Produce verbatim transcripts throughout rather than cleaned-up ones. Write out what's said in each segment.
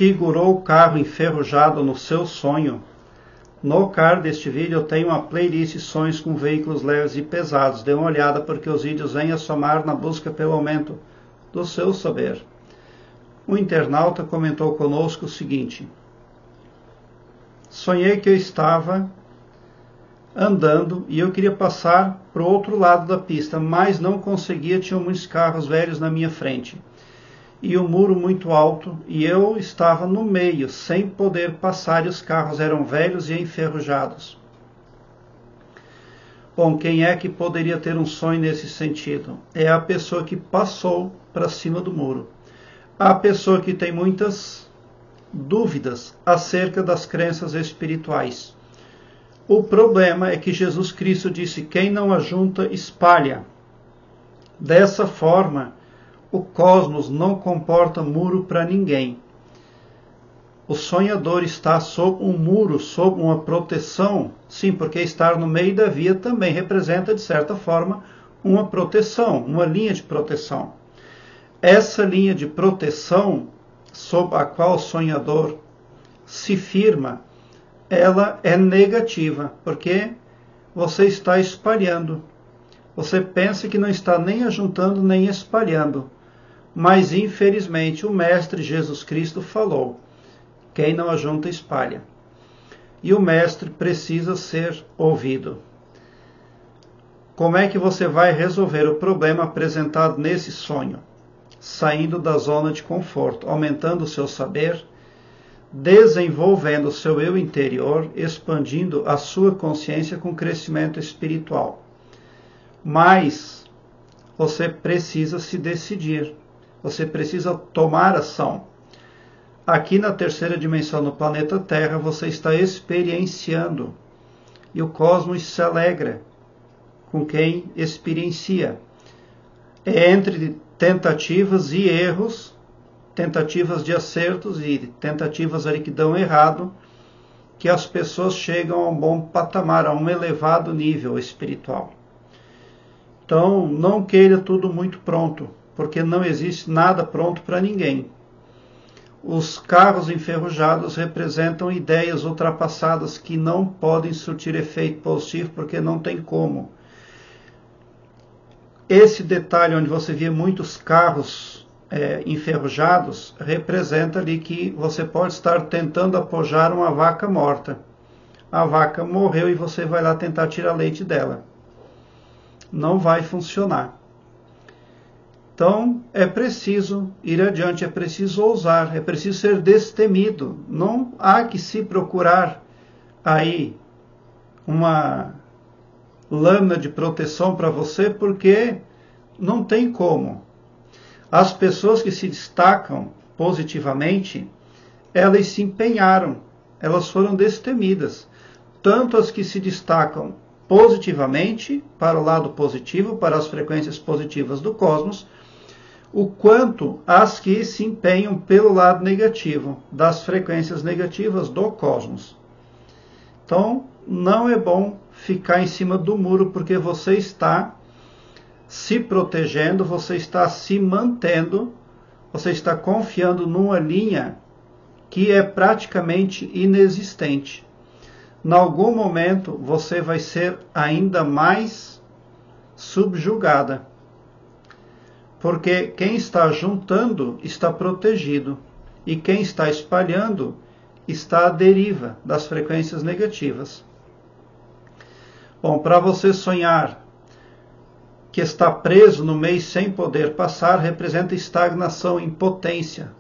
figurou o carro enferrujado no seu sonho? No card deste vídeo eu tenho uma playlist sonhos com veículos leves e pesados. Dê uma olhada porque os vídeos vêm a somar na busca pelo aumento do seu saber. Um internauta comentou conosco o seguinte: sonhei que eu estava andando e eu queria passar para o outro lado da pista, mas não conseguia, tinha muitos carros velhos na minha frente e o muro muito alto, e eu estava no meio, sem poder passar, e os carros eram velhos e enferrujados. Bom, quem é que poderia ter um sonho nesse sentido? É a pessoa que passou para cima do muro. A pessoa que tem muitas dúvidas acerca das crenças espirituais. O problema é que Jesus Cristo disse: quem não ajunta, espalha. Dessa forma, o cosmos não comporta muro para ninguém. O sonhador está sob um muro, sob uma proteção. Sim, porque estar no meio da via também representa, de certa forma, uma proteção, uma linha de proteção. Essa linha de proteção, sob a qual o sonhador se firma, ela é negativa, porque você está espalhando. Você pensa que não está nem ajuntando nem espalhando. Mas, infelizmente, o Mestre Jesus Cristo falou: quem não ajunta, espalha. E o Mestre precisa ser ouvido. Como é que você vai resolver o problema apresentado nesse sonho? Saindo da zona de conforto, aumentando o seu saber, desenvolvendo o seu eu interior, expandindo a sua consciência com crescimento espiritual. Mas você precisa se decidir. Você precisa tomar ação. Aqui na terceira dimensão, no planeta Terra, você está experienciando. E o cosmos se alegra com quem experiencia. É entre tentativas e erros, tentativas de acertos e tentativas ali que dão errado, que as pessoas chegam a um bom patamar, a um elevado nível espiritual. Então, não queira tudo muito pronto, porque não existe nada pronto para ninguém. Os carros enferrujados representam ideias ultrapassadas que não podem surtir efeito positivo, porque não tem como. Esse detalhe onde você vê muitos carros é, enferrujados, representa ali que você pode estar tentando apojar uma vaca morta. A vaca morreu e você vai lá tentar tirar leite dela. Não vai funcionar. Então, é preciso ir adiante, é preciso ousar, é preciso ser destemido. Não há que se procurar aí uma lâmina de proteção para você, porque não tem como. As pessoas que se destacam positivamente, elas se empenharam, elas foram destemidas. Tanto as que se destacam positivamente, para o lado positivo, para as frequências positivas do cosmos, o quanto as que se empenham pelo lado negativo, das frequências negativas do cosmos. Então, não é bom ficar em cima do muro, porque você está se protegendo, você está se mantendo, você está confiando numa linha que é praticamente inexistente. Em algum momento, você vai ser ainda mais subjugada. Porque quem está juntando está protegido. E quem está espalhando está à deriva das frequências negativas. Bom, para você sonhar que está preso no meio sem poder passar, representa estagnação, impotência,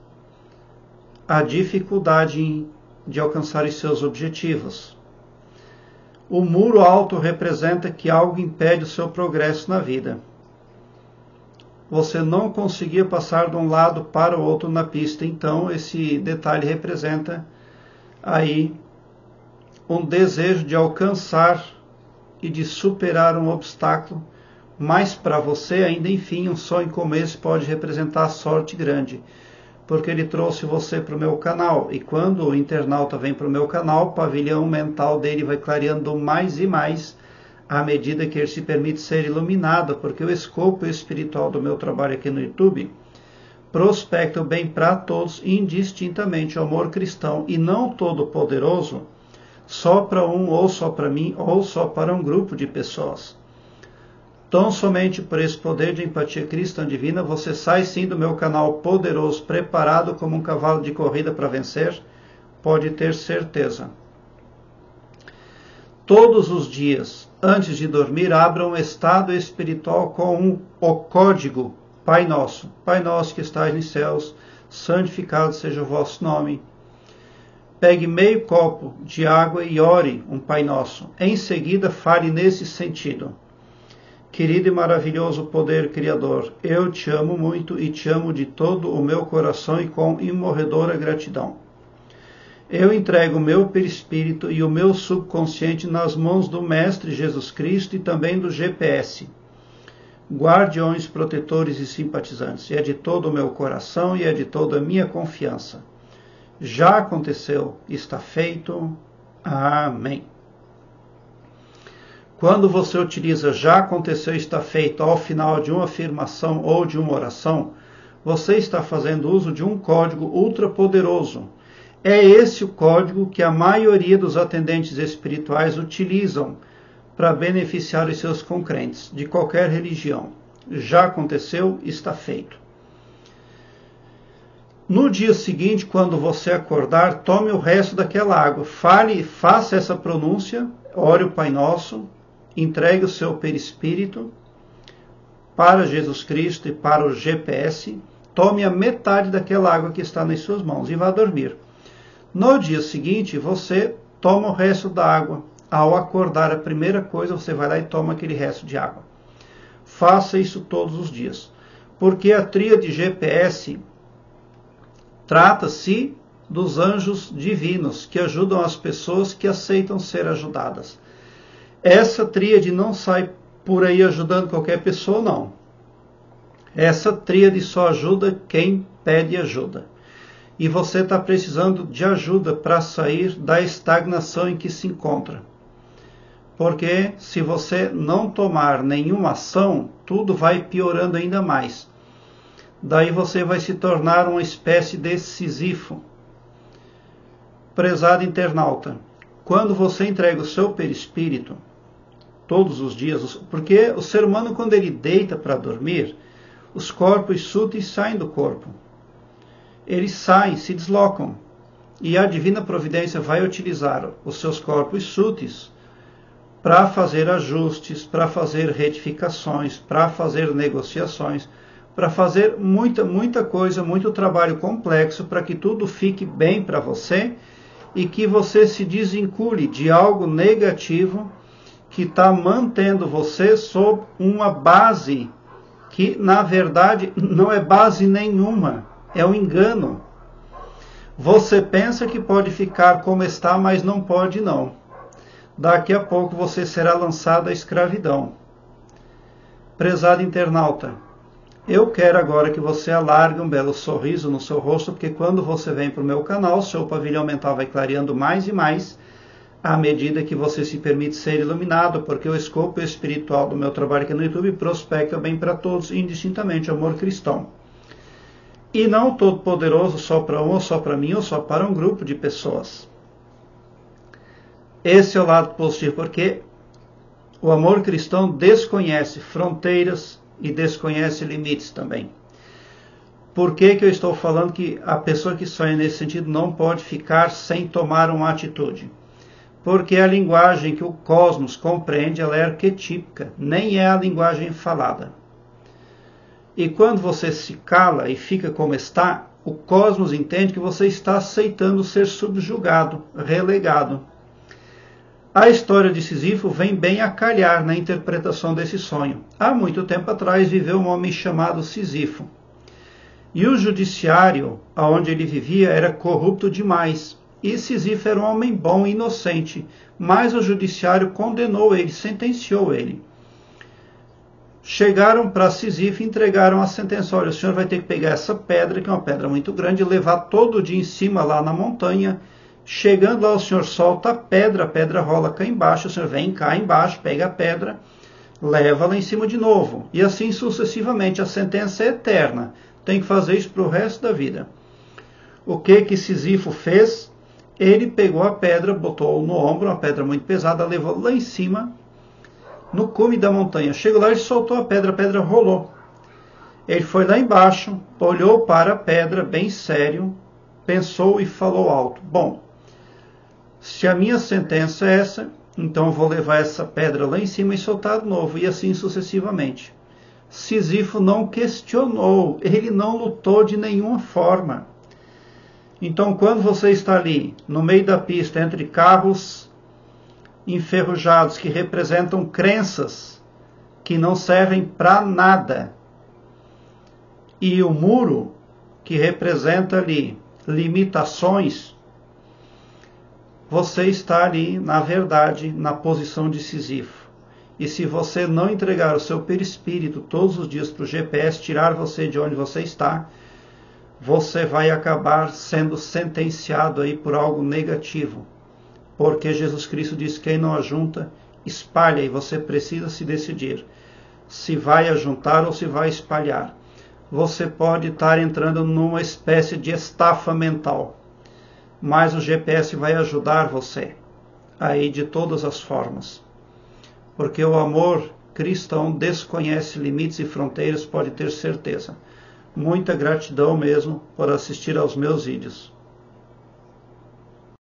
a dificuldade em, de alcançar os seus objetivos. O muro alto representa que algo impede o seu progresso na vida. Você não conseguia passar de um lado para o outro na pista, então esse detalhe representa aí um desejo de alcançar e de superar um obstáculo, mas para você ainda, enfim, um sonho como esse pode representar sorte grande, porque ele trouxe você para o meu canal, e quando o internauta vem para o meu canal, o pavilhão mental dele vai clareando mais e mais, à medida que ele se permite ser iluminado, porque o escopo espiritual do meu trabalho aqui no YouTube prospecta o bem para todos indistintamente. O amor cristão, e não todo-poderoso, só para um, ou só para mim, ou só para um grupo de pessoas. Tão somente por esse poder de empatia cristã divina, você sai sim do meu canal poderoso, preparado como um cavalo de corrida para vencer, pode ter certeza. Todos os dias, antes de dormir, abra um estado espiritual com um, o código Pai Nosso. Pai Nosso que estais nos céus, santificado seja o vosso nome. Pegue meio copo de água e ore um Pai Nosso. Em seguida, fale nesse sentido. Querido e maravilhoso poder criador, eu te amo muito e te amo de todo o meu coração e com imorredora gratidão. Eu entrego o meu perispírito e o meu subconsciente nas mãos do Mestre Jesus Cristo e também do G P S. Guardiões, protetores e simpatizantes. É de todo o meu coração e é de toda a minha confiança. Já aconteceu, está feito. Amém. Quando você utiliza já aconteceu, está feito ao final de uma afirmação ou de uma oração, você está fazendo uso de um código ultrapoderoso. É esse o código que a maioria dos atendentes espirituais utilizam para beneficiar os seus concrentes, de qualquer religião. Já aconteceu, está feito. No dia seguinte, quando você acordar, tome o resto daquela água. Fale, faça essa pronúncia, ore o Pai Nosso, entregue o seu perispírito para Jesus Cristo e para o G P S, tome a metade daquela água que está nas suas mãos e vá dormir. No dia seguinte, você toma o resto da água. Ao acordar, a primeira coisa, você vai lá e toma aquele resto de água. Faça isso todos os dias, porque a tríade G P S trata-se dos anjos divinos que ajudam as pessoas que aceitam ser ajudadas. Essa tríade não sai por aí ajudando qualquer pessoa, não. Essa tríade só ajuda quem pede ajuda. E você está precisando de ajuda para sair da estagnação em que se encontra. Porque se você não tomar nenhuma ação, tudo vai piorando ainda mais. Daí você vai se tornar uma espécie de Sísifo. Prezado internauta, quando você entrega o seu perispírito, todos os dias, porque o ser humano, quando ele deita para dormir, os corpos súteis saem do corpo. Eles saem, se deslocam. E a divina providência vai utilizar os seus corpos súteis para fazer ajustes, para fazer retificações, para fazer negociações, para fazer muita, muita coisa, muito trabalho complexo para que tudo fique bem para você e que você se desvincule de algo negativo que está mantendo você sob uma base que, na verdade, não é base nenhuma, é um engano. Você pensa que pode ficar como está, mas não pode não. Daqui a pouco você será lançado à escravidão. Prezado internauta, eu quero agora que você alargue um belo sorriso no seu rosto, porque quando você vem para o meu canal, seu pavilhão mental vai clareando mais e mais, à medida que você se permite ser iluminado, porque o escopo espiritual do meu trabalho aqui no YouTube prospecta bem para todos, indistintamente, amor cristão. E não todo poderoso só para um, ou só para mim, ou só para um grupo de pessoas. Esse é o lado positivo, porque o amor cristão desconhece fronteiras e desconhece limites também. Por que que eu estou falando que a pessoa que sonha nesse sentido não pode ficar sem tomar uma atitude? Porque a linguagem que o cosmos compreende, ela é arquetípica, nem é a linguagem falada. E quando você se cala e fica como está, o cosmos entende que você está aceitando ser subjugado, relegado. A história de Sísifo vem bem a calhar na interpretação desse sonho. Há muito tempo atrás viveu um homem chamado Sísifo. E o judiciário, onde ele vivia, era corrupto demais. E Sísifo era um homem bom e inocente, mas o judiciário condenou ele, sentenciou ele. Chegaram para Sísifo e entregaram a sentença. Olha, o senhor vai ter que pegar essa pedra, que é uma pedra muito grande, e levar todo dia em cima lá na montanha. Chegando lá, o senhor solta a pedra, a pedra rola cá embaixo, o senhor vem cá embaixo, pega a pedra, leva lá em cima de novo. E assim sucessivamente, a sentença é eterna. tem que fazer isso para o resto da vida. O que que Sísifo fez? Ele pegou a pedra, botou no ombro, uma pedra muito pesada, levou lá em cima, no cume da montanha. Chegou lá e soltou a pedra, a pedra rolou. Ele foi lá embaixo, olhou para a pedra bem sério, pensou e falou alto: bom, se a minha sentença é essa, então eu vou levar essa pedra lá em cima e soltar de novo, e assim sucessivamente. Sísifo não questionou, ele não lutou de nenhuma forma. Então, quando você está ali, no meio da pista, entre carros enferrujados que representam crenças que não servem para nada, e o muro que representa ali limitações, você está ali, na verdade, na posição de Sísifo. E se você não entregar o seu perispírito todos os dias para o G P S, tirar você de onde você está, você vai acabar sendo sentenciado aí por algo negativo. Porque Jesus Cristo diz: quem não ajunta, espalha, e você precisa se decidir se vai ajuntar ou se vai espalhar. Você pode estar entrando numa espécie de estafa mental, mas o G P S vai ajudar você aí de todas as formas. Porque o amor cristão desconhece limites e fronteiras, pode ter certeza. Muita gratidão mesmo por assistir aos meus vídeos.